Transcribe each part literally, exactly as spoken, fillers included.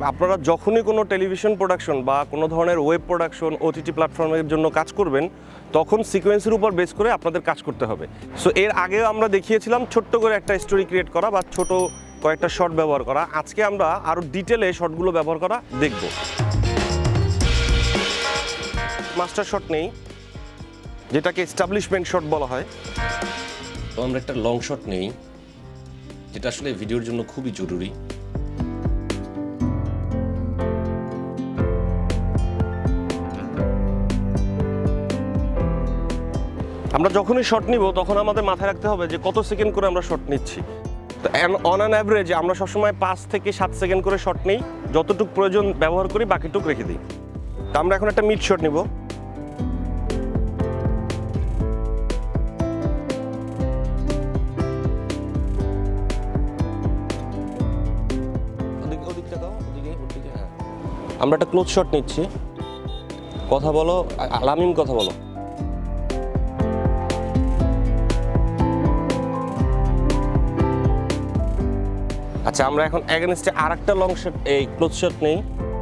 আপনারা যখনই কোনো টেলিভিশন প্রোডাকশন বা কোনো ধরনের ওয়েব প্রোডাকশন ওটিটি প্ল্যাটফর্মের জন্য কাজ করবেন তখন সিকোয়েন্সের উপর বেস করে আপনাদের কাজ করতে হবে। সো এর আগেও আমরা দেখিয়েছিলাম ছোট্ট করে একটা স্টোরি ক্রিয়েট করা বা ছোট কয়েকটা শট ব্যবহার করা। আজকে আমরা আরও ডিটেলে শটগুলো ব্যবহার করা দেখব। মাস্টার শট নেই, যেটাকে এস্টাবলিশমেন্ট শট বলা হয়। তো আমরা একটা লং শট নেই, যেটা আসলে ভিডিওর জন্য খুবই জরুরি। আমরা যখনই শট নিব তখন আমাদের মাথায় রাখতে হবে যে কত সেকেন্ড করে আমরা শট নিচ্ছি। তো অন অ্যান অ্যাভারেজ আমরা সবসময় পাঁচ থেকে সাত সেকেন্ড করে শট নিই, যতটুকু প্রয়োজন ব্যবহার করি, বাকিটুকু রেখে দিই। তো আমরা এখন একটা মিড শট নিব। আমরা একটা ক্লোজ শট নিচ্ছি। কথা বলো লামিম, কথা বলো। আচ্ছা, আমরা এখন এগেনস্টে আর একটা লং শট, এই ক্লোজ শট নেই।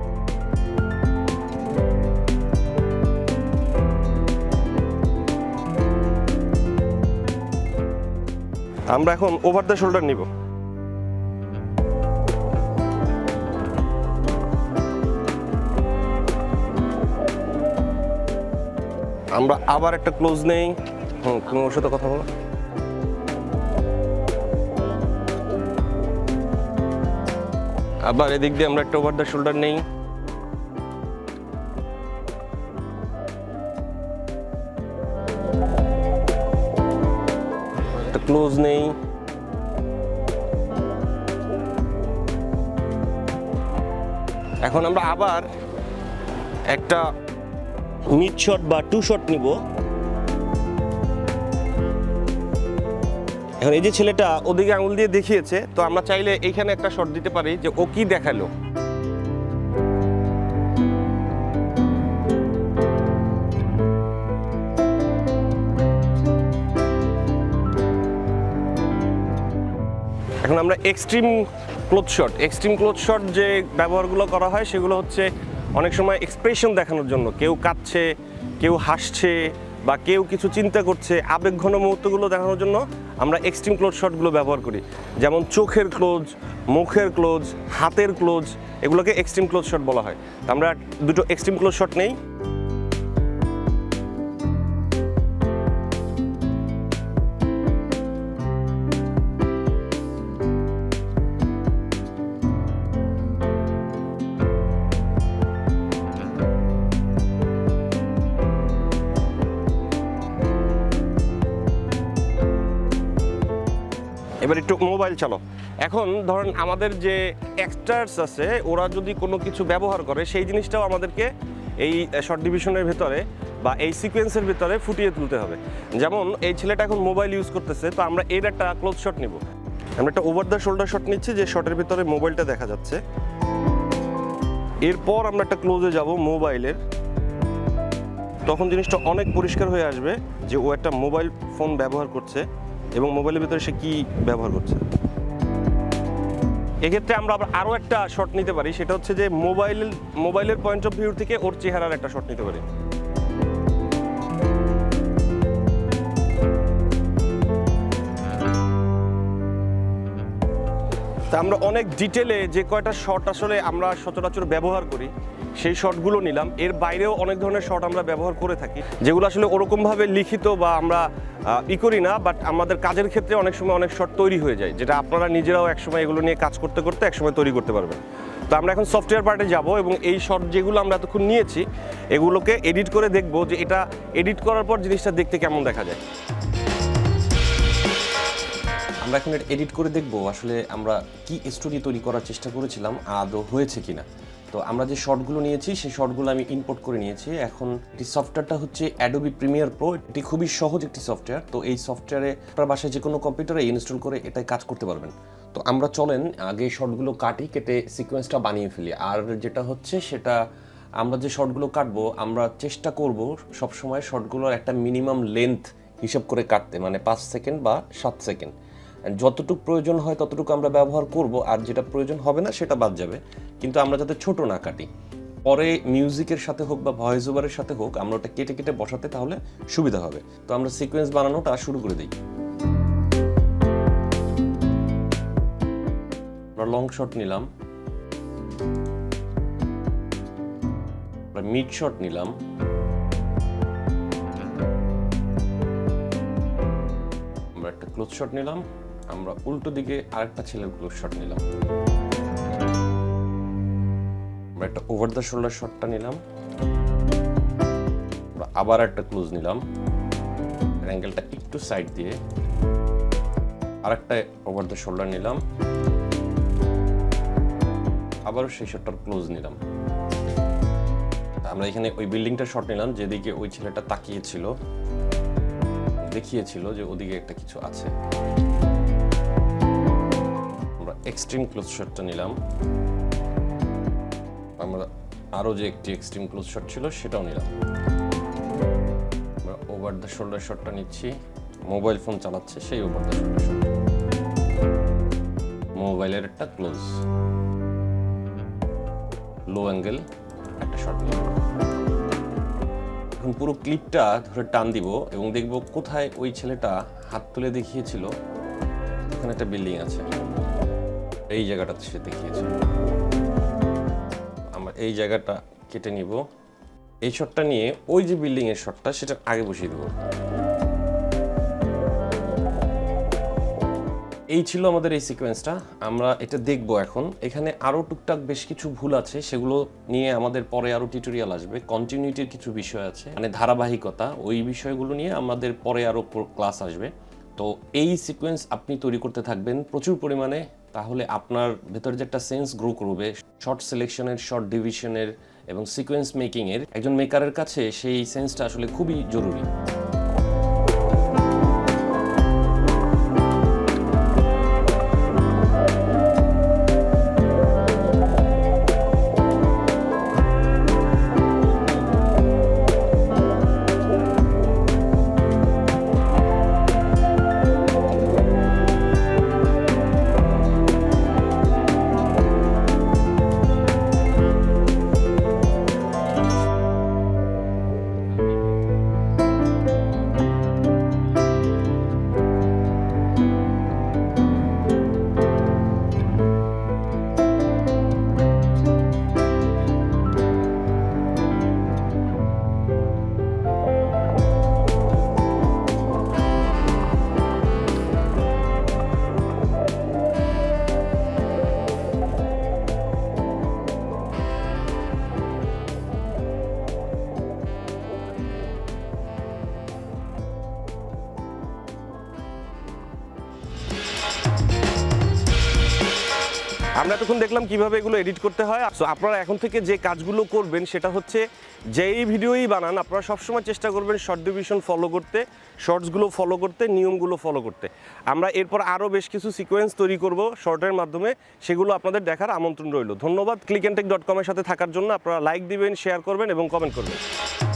আমরা এখন ওভার দ্য শোল্ডার নিব। আমরা আবার একটা ক্লোজ নেই। হুম, তুমি ওর সাথে কথা বলো। আবার এদিক দিয়ে আমরা একটা ওভার দ্য শোল্ডার নেই। একটা ক্লোজ নেই। এখন আমরা আবার একটা মিড শট বা টু শট নিব। এখন এই যে ছেলেটা ওদিকে আঙুল দিয়ে দেখিয়েছে, তো আমরা চাইলে এইখানে একটা শট দিতে পারি যে ও কি দেখালো। এখন আমরা extreme close shot, extreme close shot যে ব্যবহারগুলো করা হয় সেগুলো হচ্ছে অনেক সময় এক্সপ্রেশন দেখানোর জন্য। কেউ কাঁদছে, কেউ হাসছে, বা কেউ কিছু চিন্তা করছে, আবেগঘন মুহূর্তগুলো দেখানোর জন্য আমরা এক্সট্রিম ক্লোজ শটগুলো ব্যবহার করি। যেমন চোখের ক্লোজ, মুখের ক্লোজ, হাতের ক্লোজ, এগুলোকে এক্সট্রিম ক্লোজ শট বলা হয়। তো আমরা দুটো এক্সট্রিম ক্লোজ শট নেই। এবার একটু মোবাইল চালো। এখন ধরেন আমাদের যে এক্সট্রাস আছে, ওরা যদি কোনো কিছু ব্যবহার করে সেই জিনিসটাও আমাদেরকে এই শর্ট ডিভিশনের ভেতরে বা এই সিকোয়েন্সের ভেতরে ফুটিয়ে তুলতে হবে। যেমন এই ছেলেটা এখন মোবাইল ইউজ করতেছে, তো আমরা এর একটা ক্লোজ শট নিব। আমরা একটা ওভার দ্য শোল্ডার শট নিচ্ছি, যে শটের ভিতরে মোবাইলটা দেখা যাচ্ছে। এরপর আমরা একটা ক্লোজে যাব মোবাইলের। তখন জিনিসটা অনেক পরিষ্কার হয়ে আসবে যে ও একটা মোবাইল ফোন ব্যবহার করছে এবং মোবাইলের ভিতরে সে কি ব্যবহার করছে। এক্ষেত্রে আমরা আবার আরও একটা শট নিতে পারি, সেটা হচ্ছে যে মোবাইল মোবাইলের পয়েন্ট অফ ভিউ থেকে ওর চেহারার একটা শট নিতে পারি। তা আমরা অনেক ডিটেলে যে কয়টা শট আসলে আমরা সচরাচর ব্যবহার করি সেই শটগুলো নিলাম। এর বাইরেও অনেক ধরনের শট আমরা ব্যবহার করে থাকি, যেগুলো আসলে ওরকমভাবে লিখিত বা আমরা ই করি না, বাট আমাদের কাজের ক্ষেত্রে অনেক সময় অনেক শট তৈরি হয়ে যায়, যেটা আপনারা নিজেরাও একসময় এগুলো নিয়ে কাজ করতে করতে একসময় তৈরি করতে পারবেন। তো আমরা এখন সফটওয়্যার পার্টে যাব এবং এই শট যেগুলো আমরা এতক্ষণ নিয়েছি এগুলোকে এডিট করে দেখব যে এটা এডিট করার পর জিনিসটা দেখতে কেমন দেখা যায়। আমরা এখন এটা এডিট করে দেখব আসলে আমরা কি স্টোরি তৈরি করার চেষ্টা করেছিলাম আদৌ হয়েছে কিনা। তো আমরা যে শটগুলো নিয়েছি সেই শটগুলো আমি ইম্পোর্ট করে নিয়েছি। এখন এই সফটওয়্যারটা হচ্ছে অ্যাডোবি প্রিমিয়ার প্রো। এটি খুবই সহজ একটি সফটওয়্যার। তো এই সফটওয়্যারে আপনার বাসায় যে কোনো কম্পিউটারে ইনস্টল করে এটাই কাজ করতে পারবেন। তো আমরা চলেন আগে শটগুলো কাটি, কেটে সিকোয়েন্সটা বানিয়ে ফেলি। আর যেটা হচ্ছে সেটা আমরা যে শটগুলো কাটবো আমরা চেষ্টা করব সবসময় শটগুলোর একটা মিনিমাম লেন্থ হিসাব করে কাটতে, মানে পাঁচ সেকেন্ড বা সাত সেকেন্ড। যতটুকু প্রয়োজন হয় ততটুকু আমরা ব্যবহার করব, আর যেটা প্রয়োজন হবে না সেটা বাদ যাবে। কিন্তু আমরা যাতে ছোট না কাটি, পরে মিউজিকের সাথে হোক বা ভয়েস ওভারের সাথে হোক আমরা ওটা কেটে কেটে বসাতে তাহলে সুবিধা হবে। তো আমরা সিকোয়েন্স বানানোটা শুরু করে দিই। আমরা লং শট নিলাম, আমরা মিড শট নিলাম, আমরা একটা ক্লোজ শট নিলাম, আমরা উল্টো দিকে আরেকটা ছেলের ক্লোজ শট নিলাম, আমরা একটা ওভার দ্য শোল্ডার শটটা নিলাম, আমরা আবার একটা ক্লোজ নিলাম, অ্যাঙ্গেলটা একটু সাইড দিয়ে আরেকটা ওভার দ্য শোল্ডার নিলাম, আবারও সেই শটটার ক্লোজ নিলাম। আমরা এখানে ওই বিল্ডিংটার শট নিলাম যেদিকে ওই ছেলেটা তাকিয়েছিল, দেখিয়েছিল যে ওদিকে একটা কিছু আছে। আমরা এক্সট্রিম ক্লোজ শটটা নিলাম, আমরা আরও যে একটি এক্সট্রিম ক্লোজ শট ছিল সেটাও নিলাম। আমরা ওভার দ্য শোল্ডার শটটা নিচ্ছি, মোবাইল ফোন চালাচ্ছে সেই ওভার দ্য শোল্ডার শট, মোবাইলের একটা ক্লোজ, লো অ্যাঙ্গেল একটা শট নিলাম। এখন পুরো ক্লিপটা ধরে টান দিব এবং দেখব কোথায় ওই ছেলেটা হাত তুলে দেখিয়েছিল, ওখানে একটা বিল্ডিং আছে, এই জায়গাটাতে সে দেখিয়েছিল। আমরা এই জায়গাটা কেটে নিব, এই শটটা নিয়ে ওই যে বিল্ডিং এর শটটা সেটা আগে বসিয়ে দেব। এই ছিল আমাদের এই সিকোয়েন্সটা। আমরা এটা দেখব এখন। এখানে আরও টুকটাক বেশ কিছু ভুল আছে, সেগুলো নিয়ে আমাদের পরে আরও টিউটোরিয়াল আসবে। কন্টিনিউটির কিছু বিষয় আছে, মানে ধারাবাহিকতা, ওই বিষয়গুলো নিয়ে আমাদের পরে আরও ক্লাস আসবে। তো এই সিকোয়েন্স আপনি তৈরি করতে থাকবেন প্রচুর পরিমাণে, তাহলে আপনার ভেতরে যে একটা সেন্স গ্রো করবে শর্ট সিলেকশনের, শর্ট ডিভিশনের এবং সিকোয়েন্স মেকিংয়ের। একজন মেকারের কাছে সেই সেন্সটা আসলে খুবই জরুরি। আমরা এতক্ষণ দেখলাম কিভাবে এগুলো এডিট করতে হয়। সো আপনারা এখন থেকে যে কাজগুলো করবেন সেটা হচ্ছে, যেই ভিডিওই বানান আপনারা সবসময় চেষ্টা করবেন শর্ট ডিভিশন ফলো করতে, শর্টসগুলো ফলো করতে, নিয়মগুলো ফলো করতে। আমরা এরপর আরও বেশ কিছু সিকোয়েন্স তৈরি করব শর্টের মাধ্যমে, সেগুলো আপনাদের দেখার আমন্ত্রণ রইল। ধন্যবাদ ক্লিক অ্যান্ড টেক ডট কমের সাথে থাকার জন্য। আপনারা লাইক দিবেন, শেয়ার করবেন এবং কমেন্ট করবেন।